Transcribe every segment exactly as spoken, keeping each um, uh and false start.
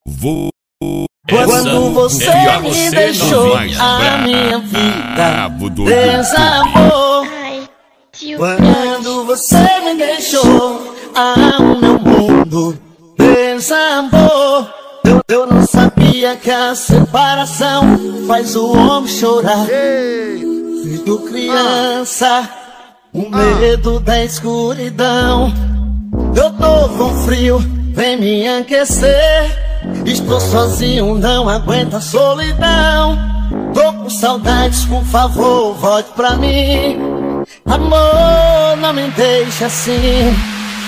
Vou. Quando você é me você deixou, mais a bravo minha vida do desabou. Quando você me deixou, ah, o meu mundo desabou. Eu, eu não sabia que a separação faz o homem chorar. Desde criança, o medo da escuridão. Eu tô com frio, vem me aquecer. Estou sozinho, não aguento a solidão. Tô com saudades, por favor, volte pra mim. Amor, não me deixa assim.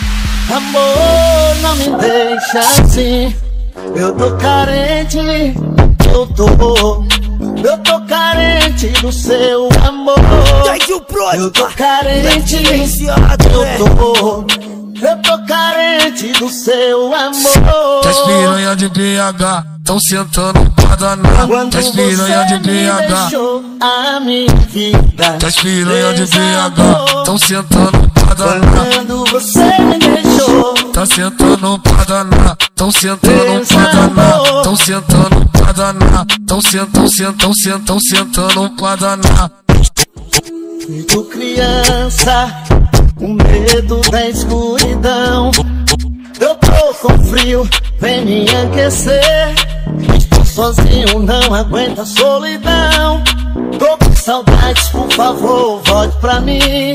Amor, não me deixa assim. Eu tô carente, eu tô. Eu tô carente do seu amor. Eu tô carente, eu tô. Eu tô carente do seu amor. As piranha de B H tão sentando pra danar. As piranha de B H, a minha vida. as piranha de B H tão sentando pra danar. Quando você me deixou, tá sentando pra danar. Tão sentando pra danar. Tão sentando pra danar. Tão sentando, sentando, sentando, sentando pra danar. Feito criança, o medo da escuridão. Eu tô com frio, vem me aquecer. Estou sozinho, não aguento a solidão. Tô com saudades, por favor, volte pra mim.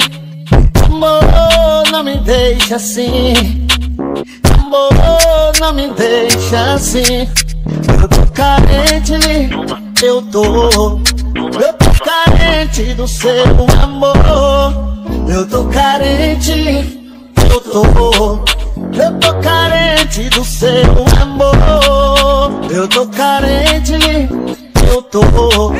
Amor, não me deixa assim. Amor, não me deixa assim. Eu tô carente, eu tô. Eu tô carente do seu amor. Eu tô carente, eu tô. Eu tô carente do seu amor. Eu tô carente, eu tô.